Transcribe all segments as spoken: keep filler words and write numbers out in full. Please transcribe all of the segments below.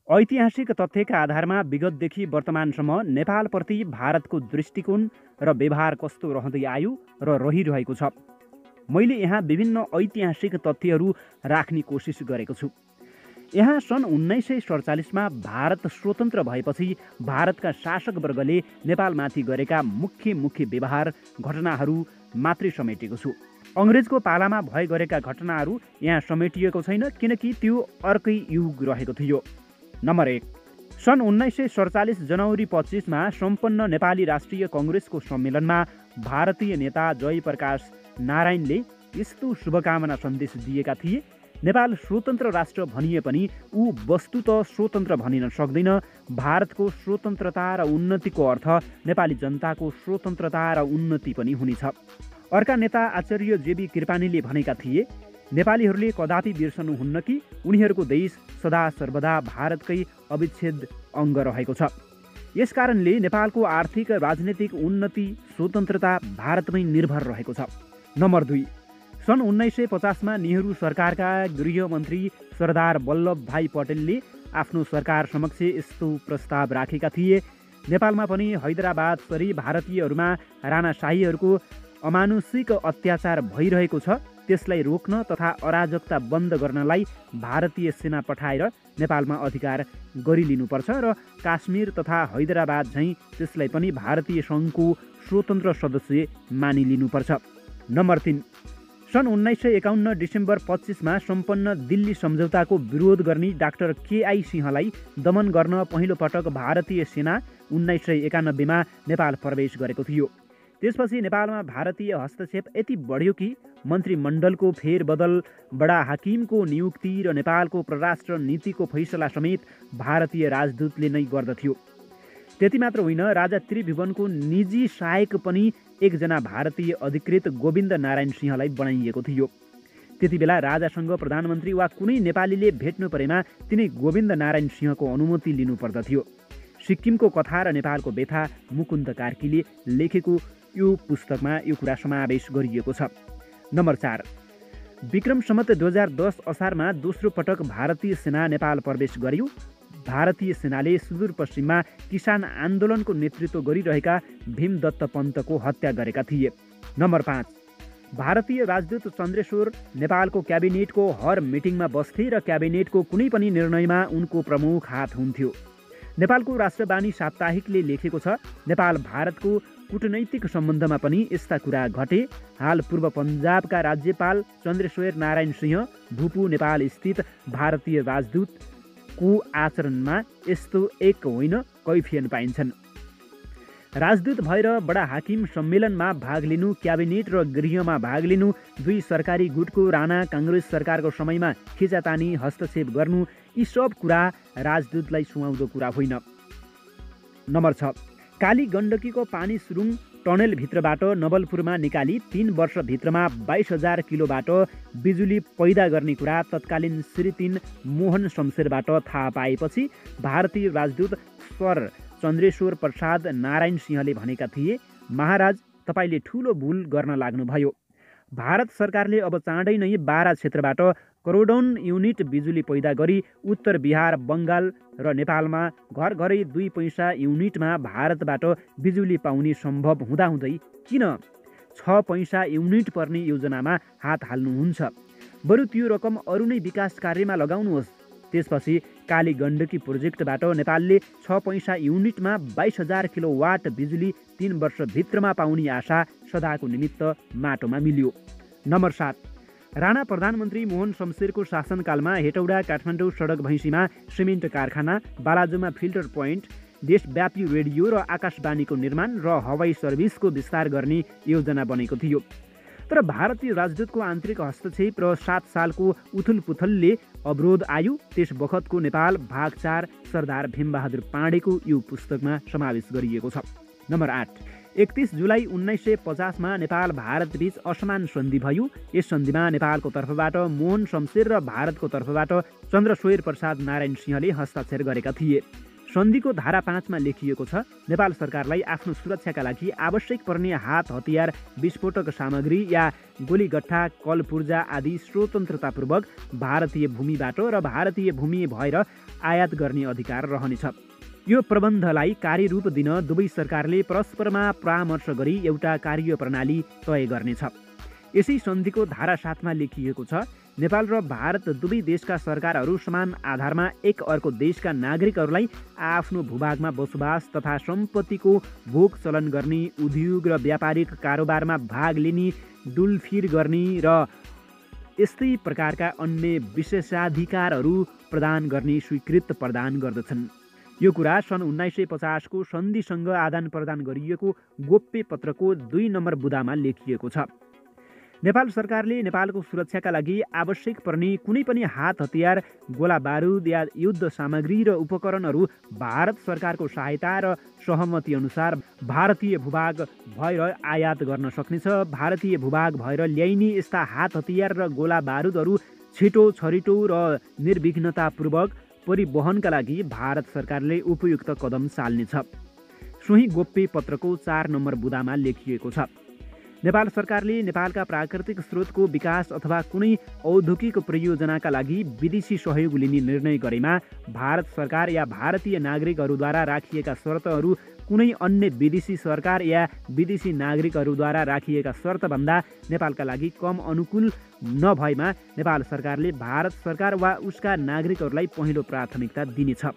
ऐतिहासिक तथ्यका आधारमा विगतदेखि वर्तमानसम्म नेपालप्रति भारतको दृष्टिकोण र व्यवहार कस्तो रहँदै आयो र रहिरहेको छ। मैले यहाँ विभिन्न ऐतिहासिक तथ्यहरू राख्ने कोसिस गरेको छु। यहाँ सन् उन्नाइस सय सडचालिसमा भारत स्वतन्त्र भएपछि भारतका शासक वर्गले नेपालमाथि गरेका मुख्य मुख्य व्यवहार घटनाहरू मात्रै समेटेको छु। अङ्ग्रेजको पालामा भए गरेका घटनाहरू यहाँ समेटिएको छैन, किनकि त्यो अर्कै युग रहेको थियो। नम्बर एक, सन् उन्नाइस सय सडचालिस जनवरी पच्चिसमा सम्पन्न नेपाली राष्ट्रिय कङ्ग्रेसको सम्मेलनमा भारतीय नेता जयप्रकाश नारायणले यस्तो शुभकामना सन्देश दिएका थिए। नेपाल स्वतन्त्र राष्ट्र भनिए पनि ऊ वस्तुत स्वतन्त्र भनिन सक्दैन। भारतको स्वतन्त्रता र उन्नतिको अर्थ नेपाली जनताको स्वतन्त्रता र उन्नति पनि हुनेछ। अर्का नेता आचार्य जेबी कृपानीले भनेका थिए, नेपालीहरूले कदापि बिर्सनुहुन्न कि उनीहरूको देश सदा सर्वदा भारतकै अविच्छेद अङ्ग रहेको छ। यसकारणले नेपालको आर्थिक राजनीतिक उन्नति स्वतन्त्रता भारतमै निर्भर रहेको छ। नम्बर दुई, सन् उन्नाइस सय पचासमा नेहरू सरकारका गृहमन्त्री सरदार वल्लभ भाइ पटेलले आफ्नो सरकार समक्ष यस्तो प्रस्ताव राखेका थिए, नेपालमा पनि हैदराबाद सरी भारतीयहरूमा राणाशाहीहरूको अमानुषिक अत्याचार भइरहेको छ। त्यसलाई रोक्न तथा अराजकता बन्द गर्नलाई भारतीय सेना पठाएर नेपालमा अधिकार गरिलिनुपर्छ र काश्मीर तथा हैदराबाद झैँ त्यसलाई पनि भारतीय सङ्घको स्वतन्त्र सदस्य मानिलिनुपर्छ। नम्बर तिन, सन् उन्नाइस सय एकाउन्न डिसेम्बर पच्चिसमा सम्पन्न दिल्ली सम्झौताको विरोध गर्ने डाक्टर केआई सिंहलाई दमन गर्न पहिलो पटक भारतीय सेना उन्नाइस सय एकानब्बेमा नेपाल प्रवेश गरेको थियो। त्यसपछि नेपालमा भारतीय हस्तक्षेप यति बढ्यो कि मन्त्रीमण्डलको फेरबदल, बडा हाकिमको नियुक्ति र नेपालको परराष्ट्र नीतिको फैसला समेत भारतीय राजदूतले नै गर्दथ्यो। त्यति मात्र होइन, राजा त्रिभुवनको निजी सहायक पनि एकजना भारतीय अधिकृत गोविन्द नारायण सिंहलाई बनाइएको थियो। त्यति बेला राजासँग प्रधानमन्त्री वा कुनै नेपालीले भेट्नु परेमा तिनै गोविन्द नारायण सिंहको अनुमति लिनुपर्दथ्यो। सिक्किमको कथा र नेपालको व्यथा मुकुन्द कार्कीले लेखेको यो पुस्तकमा यो कुरा समावेश गरिएको छ। नम्बर चार, विक्रम सम्वत दुई हजार दस असारमा दोस्रो पटक भारतीय सेना नेपाल प्रवेश गर्यो। भारतीय सेनाले सुदूरपश्चिममा किसान आन्दोलनको नेतृत्व गरिरहेका भीमदत्त पन्तको हत्या गरेका थिए। नम्बर पाँच, भारतीय राजदूत चन्द्रेश्वर नेपालको क्याबिनेटको हर मिटिङमा बस्थे र क्याबिनेटको कुनै पनि निर्णयमा उनको प्रमुख हात हुन्थ्यो। नेपालको राष्ट्रवाणी साप्ताहिकले लेखेको छ, नेपाल भारतको कूटनैतिक सम्बन्धमा पनि यस्ता कुरा घटे। हाल पूर्व पन्जाबका राज्यपाल चन्द्रेश्वर नारायण सिंह भूपू नेपाल स्थित भारतीय राजदूतको आचरणमा यस्तो एक होइन कैफियत पाइन्छन्। राजदूत भएर बडा हाकिम सम्मेलनमा भाग लिनु, क्याबिनेट र गृहमा भाग लिनु, दुई सरकारी गुटको राणा काङ्ग्रेस सरकारको समयमा खिचातानी हस्तक्षेप गर्नु, यी सब कुरा राजदूतलाई सुहाउँदो कुरा होइन। नम्बर छ, काली गण्डकीको पानी सुरुङ टनेलभित्रबाट नवलपुरमा निकाली तीन वर्षभित्रमा बाइस हजार किलोबाट बिजुली पैदा गर्ने कुरा तत्कालीन श्री तीन मोहन शमशेरबाट थाहा पाएपछि भारतीय राजदूत सर चन्द्रेश्वर प्रसाद नारायण सिंहले भनेका थिए, महाराज तपाईँले ठुलो भुल गर्न लाग्नुभयो। भारत सरकारले अब चाँडै नै बारा क्षेत्रबाट करोडौँ युनिट बिजुली पैदा गरी उत्तर बिहार, बङ्गाल र नेपालमा घर घरै दुई पैसा युनिटमा भारतबाट बिजुली पाउने सम्भव हुँदाहुँदै किन छ पैसा युनिट पर्ने योजनामा हात हाल्नुहुन्छ? बरु त्यो रकम अरू नै विकास कार्यमा लगाउनुहोस्। त्यसपछि काली गण्डकी प्रोजेक्टबाट नेपालले छ पैसा युनिटमा बाइस हजार किलोवाट बिजुली तीन वर्षभित्रमा पाउने आशा सदाको निमित्त माटोमा मिल्यो। नम्बर सात, राणा प्रधानमन्त्री मोहन शमशेरको शासनकालमा हेटौडा काठमाडौँ सडक भैँसीमा सिमेन्ट कारखाना, बालाजुमा फिल्टर पोइन्ट, देशव्यापी रेडियो र आकाशवाणीको निर्माण र हवाई सर्भिसको विस्तार गर्ने योजना बनेको थियो। तर भारतीय राजदूतको आन्तरिक हस्तक्षेप र सात सालको उथुलपुथलले अवरोध आयो। त्यस बखतको नेपाल भाग चार सरदार भीमबहादुर पाण्डेको यो पुस्तकमा समावेश गरिएको छ। नम्बर आठ, एकतिस जुलाई उन्नाइस सय पचासमा नेपाल भारत बीच असमान सन्धि भयो। यस सन्धिमा नेपालको तर्फबाट मोहन शमशेर र भारतको तर्फबाट चन्द्रश्वेर प्रसाद नारायण सिंहले हस्ताक्षर गरेका थिए। सन्धिको धारा पाँचमा लेखिएको छ, नेपाल सरकारलाई आफ्नो सुरक्षाका लागि आवश्यक पर्ने हात हतियार, विस्फोटक सामग्री या गोलीगट्ठा, कल पूर्जा आदि स्वतन्त्रतापूर्वक भारतीय भूमिबाट र भारतीय भूमि भएर आयात गर्ने अधिकार रहनेछ। यो प्रबन्धलाई कार्यरूप दिन दुवै सरकारले परस्परमा परामर्श गरी एउटा कार्यप्रणाली तय गर्नेछ। यसै सन्धिको धारा सातमा लेखिएको छ, नेपाल र भारत दुवै देशका सरकारहरू समान आधारमा एक अर्को देशका नागरिकहरूलाई आफ्नो भूभागमा बसोबास तथा सम्पत्तिको भोग चलन गर्ने, उद्योग र व्यापारिक कारोबारमा भाग लिने, डुलफिर गर्ने र यस्तै प्रकारका अन्य विशेषाधिकारहरू प्रदान गर्ने स्वीकृत प्रदान गर्दछन्। यो कुरा सन् उन्नाइस सय पचासको सन्धिसँग आदान प्रदान गरिएको गोप्य पत्रको दुई नम्बर बुदामा लेखिएको छ। नेपाल सरकारले नेपालको सुरक्षाका लागि आवश्यक पर्ने कुनै पनि हात हतियार, गोला बारुद या युद्ध सामग्री र उपकरणहरू भारत सरकारको सहायता र सहमति अनुसार भारतीय भूभाग भएर आयात गर्न सक्नेछ। भारतीय भूभाग भएर ल्याइने यस्ता हात हतियार र गोला बारुदहरू छिटो, छरिटो र निर्विघ्नतापूर्वक परिवहनका लागि भारत सरकारले उपयुक्त कदम चाल्नेछ। सोही गोप्य पत्रको चार नम्बर बुदामा लेखिएको छ, नेपाल सरकारले नेपालका प्राकृतिक स्रोतको विकास अथवा कुनै औद्योगिक परियोजनाका लागि विदेशी सहयोग लिने निर्णय गरेमा भारत सरकार या भारतीय नागरिकहरूद्वारा राखिएका शर्तहरू कुनै अन्य विदेशी सरकार या विदेशी नागरिकहरूद्वारा राखिएका शर्तभन्दा नेपालका लागि कम अनुकूल नभएमा नेपाल सरकारले भारत सरकार वा उसका नागरिकहरूलाई पहिलो प्राथमिकता दिनेछ।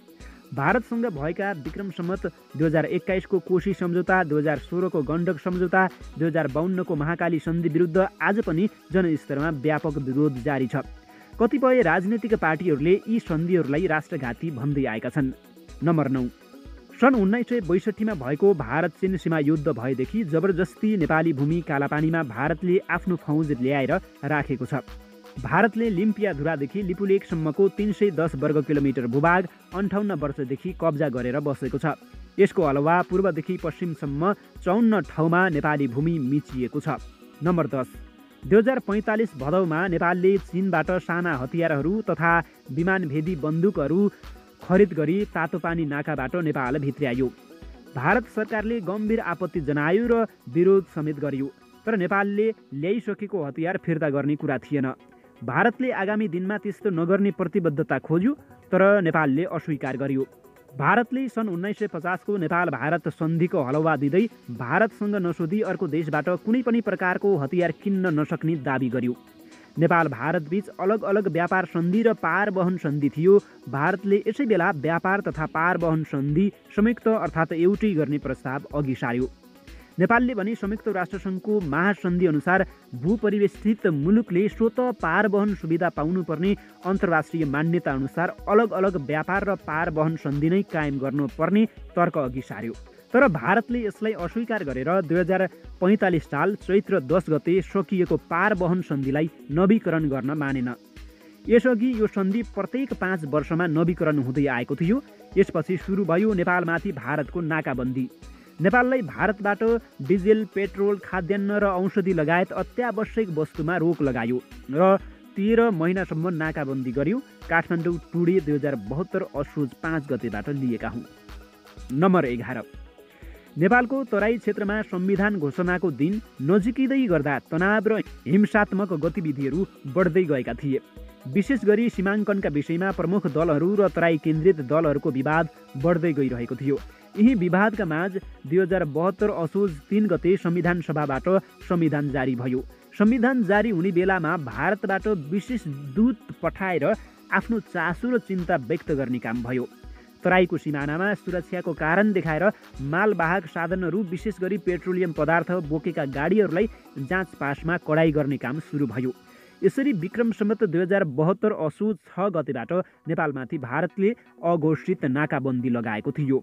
भारतसँग भएका विक्रम सम्वत दुई हजार एक्काइसको कोशी सम्झौता, दुई हजार सोह्रको गण्डक सम्झौता, दुई हजार बाउन्नको महाकाली सन्धि विरुद्ध आज पनि जनस्तरमा व्यापक विरोध जारी छ। कतिपय राजनैतिक पार्टीहरूले यी सन्धिहरूलाई राष्ट्रघाती भन्दै आएका छन्। नम्बर नौ, सन् उन्नाइस सय बैसठीमा भएको भारत चीन सीमा युद्ध भएदेखि जबरजस्ती नेपाली भूमि कालापानीमा भारतले आफ्नो फौज ल्याएर राखेको छ। भारतले लिम्पियाधुरादेखि लिपुलेकसम्मको तीन सय दस वर्ग किलोमिटर भूभाग अन्ठाउन्न वर्षदेखि कब्जा गरेर बसेको छ। यसको अलावा पूर्वदेखि पश्चिमसम्म चौन्न ठाउँमा नेपाली भूमि मिचिएको छ। नम्बर दस, दुई हजार पैँतालिस भदौमा नेपालले चीनबाट साना हतियारहरू तथा विमानभेदी बन्दुकहरू खरिद गरी तातोपानी नाकाबाट नेपाल भित्र्यायो। भारत सरकारले गम्भीर आपत्ति जनायो र विरोध समेत गरियो, तर नेपालले ल्याइसकेको हतियार फिर्ता गर्ने कुरा थिएन। भारतले आगामी दिनमा त्यस्तो नगर्ने प्रतिबद्धता खोज्यो, तर नेपालले अस्वीकार गर्यो। भारतले सन् उन्नाइस सय पचासको नेपाल भारत सन्धिको हलवा दिँदै भारतसँग नसोधी अर्को देशबाट कुनै पनि प्रकारको हतियार किन्न नसक्ने दाबी गर्यो। नेपाल भारतबीच अलग अलग व्यापार सन्धि र पारवहन सन्धि थियो। भारतले यसै बेला व्यापार तथा पारवहन सन्धि संयुक्त अर्थात् एउटै गर्ने प्रस्ताव अघि सार्यो। नेपालले भने संयुक्त राष्ट्रसङ्घको महासन्धि अनुसार भूपरिवेष्टित मुलुकले स्वतः पारवहन सुविधा पाउनुपर्ने अन्तर्राष्ट्रिय मान्यता अनुसार अलग अलग व्यापार र पारवहन सन्धि नै कायम गर्नुपर्ने तर्क अघि सार्यो। तर भारतले यसलाई अस्वीकार गरेर दुई हजार पैँतालिस साल चैत्र दस गते सकिएको पारवहन सन्धिलाई नवीकरण गर्न मानेन। यसअघि यो सन्धि प्रत्येक पाँच वर्षमा नवीकरण हुँदै आएको थियो। यसपछि सुरु भयो नेपालमाथि भारतको नाकाबन्दी। नेपाललाई भारतबाट डिजेल, पेट्रोल, खाद्यान्न र औषधि लगायत अत्यावश्यक वस्तुमा रोक लगायो र तेह्र महिनासम्म नाकाबन्दी गर्यो। काठमाडौँ टुडे दुई हजार बहत्तर असोज पाँच गतेबाट लिएका हुँ। नम्बर एघार, नेपालको तराई क्षेत्रमा संविधान घोषणाको दिन नजिकिँदै गर्दा तनाव र हिंसात्मक गतिविधिहरू बढ्दै गएका थिए। विशेष गरी सीमाङ्कनका विषयमा प्रमुख दलहरू र तराई केन्द्रित दलहरूको विवाद बढ्दै गइरहेको थियो। यही विवादका माझ दुई हजार बहत्तर असोज तीन गते संविधान सभाबाट संविधान जारी भयो। संविधान जारी हुने बेलामा भारतबाट विशेष दूत पठाएर आफ्नो चासो र चिन्ता व्यक्त गर्ने काम भयो। तराईको सिमानामा सुरक्षाको कारण देखाएर मालवाहक साधनहरू विशेष गरी पेट्रोलियम पदार्थ बोकेका गाडीहरूलाई जाँच पासमा कडाई गर्ने काम सुरु भयो। यसरी विक्रम सम्वत दुई हजार बहत्तर असोज छ गतेबाट नेपालमाथि भारतले अघोषित नाकाबन्दी लगाएको थियो।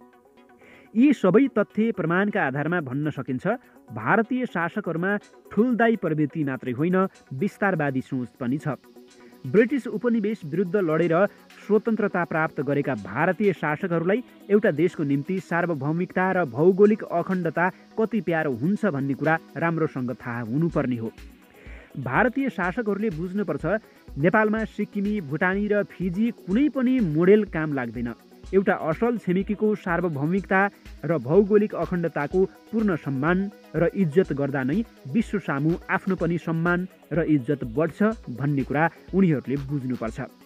यी सबै तथ्य प्रमाणका आधारमा भन्न सकिन्छ भारतीय शासकहरूमा ठुलदाई प्रवृत्ति मात्रै होइन, विस्तारवादी सोच पनि छ। ब्रिटिस उपनिवेश विरुद्ध लडेर स्वतन्त्रता प्राप्त गरेका भारतीय शासकहरूलाई एउटा देशको निम्ति सार्वभौमिकता र भौगोलिक अखण्डता कति प्यारो हुन्छ भन्ने कुरा राम्रोसँग थाहा हुनुपर्ने हो। भारतीय शासकहरूले बुझ्नुपर्छ नेपालमा सिक्किमी, भुटानी र फिजी कुनै पनि मोडेल काम लाग्दैन। एउटा असल छिमेकीको सार्वभौमिकता र भौगोलिक अखण्डताको पूर्ण सम्मान र इज्जत गर्दा नै विश्व सामु आफ्नो पनि सम्मान र इज्जत बढ्छ भन्ने कुरा उनीहरूले बुझ्नुपर्छ।